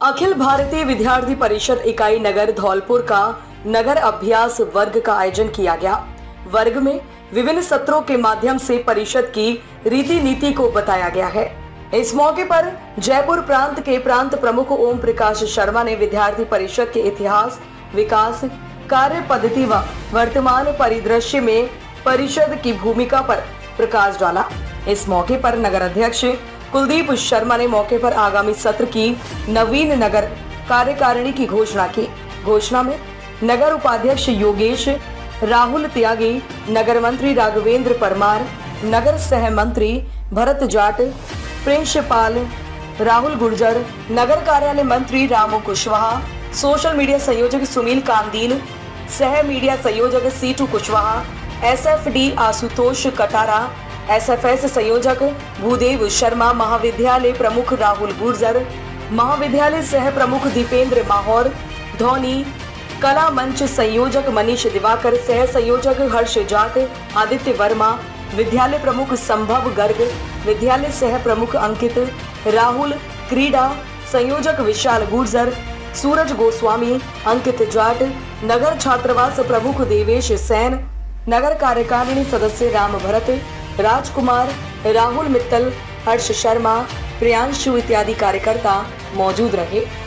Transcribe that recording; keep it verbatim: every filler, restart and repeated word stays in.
अखिल भारतीय विद्यार्थी परिषद इकाई नगर धौलपुर का नगर अभ्यास वर्ग का आयोजन किया गया। वर्ग में विभिन्न सत्रों के माध्यम से परिषद की रीति नीति को बताया गया है। इस मौके पर जयपुर प्रांत के प्रांत प्रमुख ओम प्रकाश शर्मा ने विद्यार्थी परिषद के इतिहास, विकास, कार्य पद्धति व वर्तमान परिदृश्य में परिषद की भूमिका पर प्रकाश डाला। इस मौके पर नगर अध्यक्ष कुलदीप शर्मा ने मौके पर आगामी सत्र की नवीन नगर कार्यकारिणी की घोषणा की। घोषणा में नगर उपाध्यक्ष योगेश, राहुल त्यागी, नगर मंत्री राघवेंद्र परमार, नगर सह मंत्री भरत जाट, प्रिंसिपाल राहुल गुर्जर, नगर कार्यालय मंत्री रामू कुशवाहा, सोशल मीडिया संयोजक सुनील कांदील, सह मीडिया संयोजक Situ Kushwaha, S F D Ashutosh Katara, S F S संयोजक भूदेव शर्मा, महाविद्यालय प्रमुख राहुल गुर्जर, महाविद्यालय सह प्रमुख दीपेंद्र माहौर, धोनी, कला मंच संयोजक मनीष दिवाकर, सह संयोजक हर्ष जाट, आदित्य वर्मा, विद्यालय प्रमुख संभव गर्ग, विद्यालय सह प्रमुख अंकित, राहुल, क्रीडा संयोजक विशाल गुर्जर, सूरज गोस्वामी, अंकित जाट, नगर छात्रावास प्रमुख देवेश सैन, नगर कार्यकारिणी सदस्य राम भरत, राजकुमार, राहुल मित्तल, हर्ष शर्मा, प्रियांशु इत्यादि कार्यकर्ता मौजूद रहे।